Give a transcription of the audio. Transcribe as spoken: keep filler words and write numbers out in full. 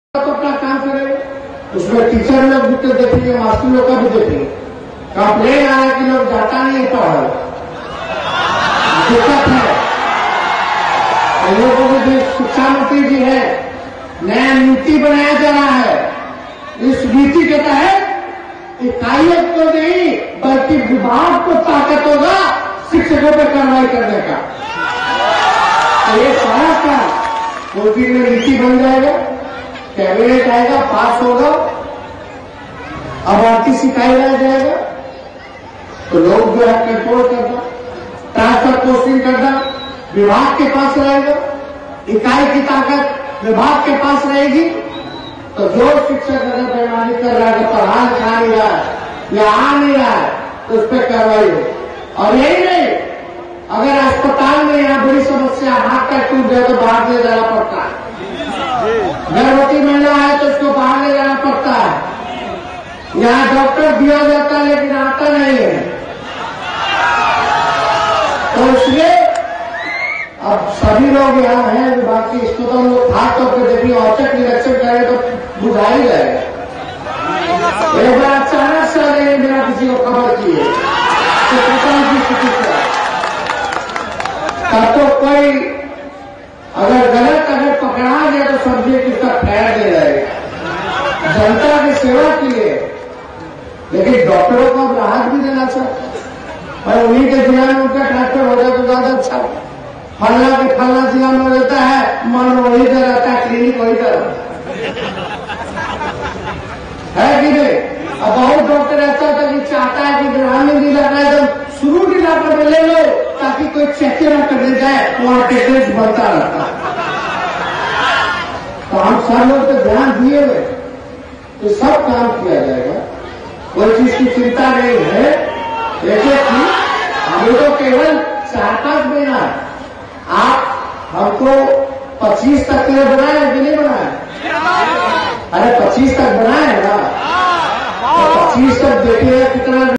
तो अपना काम करेंगे, उसमें टीचर लोग भी तो देखेंगे, मास्टर लोग का भी देखेंगे। कंप्लेन आया कि लोग जाता नहीं पढ़ा, दिक्कत है। इन लोगों को जो शिक्षा मंत्री जी है, नया नीति बनाया जा रहा है। इस नीति के तहत इकाइयों को नहीं बल्कि विभाग को ताकत होगा शिक्षकों पर कार्रवाई करने का। तो ये सारा काम दो दिन में नीति बन जाएगा, कैबिनेट आएगा, पास होगा, अब आर्थिक इकाई रह जाएगा तो लोग जो है कंट्रोल करना, ट्रांसफर पोस्टिंग करना विभाग के पास रहेगा। इकाई की ताकत विभाग के पास रहेगी तो जो शिक्षक अगर बेईमानी कर रहा है, पढ़ा लिखा नहीं रहा है या आ नहीं रहा है तो उस पर कार्रवाई हो। और यही नहीं, अगर अस्पताल में यहाँ बड़ी समस्या, हाथ पैर टूट जाए तो बाहर ले जाना पड़ता है। गर्भवती महिला है तो उसको बाहर ले जाना पड़ता है। यहाँ डॉक्टर दिया जाता है लेकिन आता नहीं है। तो इसलिए अब सभी लोग यहाँ हैं विभाग की, इसको तो हम लोग खास तौर पर देखिए औचक निरीक्षण करें तो बुझा ही जाएगा। एक बार अचानक से आ जाएंगे बिना किसी को खबर किए तो पता की स्थिति क्या, तब तो कोई अगर गलत अगर पकड़ा गया तो समझिए कि उसका खैर दे जाएगा जनता की सेवा के लिए। लेकिन डॉक्टरों को राहत भी देना चाहिए और उन्हीं के जिला में उनका ट्रांसफर हो जाए तो ज्यादा अच्छा। फलना के फलना जिला में रहता है, मन वही का रहता है, क्लिनिक वही का है कि नहीं। अब बहुत डॉक्टर ऐसा होता है कि चाहता है कि ग्रामीण जिला का एकदम शुरू जिला पर ले लो ताकि कोई चेक न करने जाए, वहां टेस्ट बनता रहता है। तो हम सब लोग तो ध्यान दिए हुए तो सब काम किया जाएगा, कोई चीज की चिंता नहीं है। देखिए कि हमें तो केवल चार पांच महीना, आप हमको पच्चीस तक के लिए बनाए कि नहीं बनाए? अरे पच्चीस तक बनाए ना, तो पच्चीस तक देखिए कितना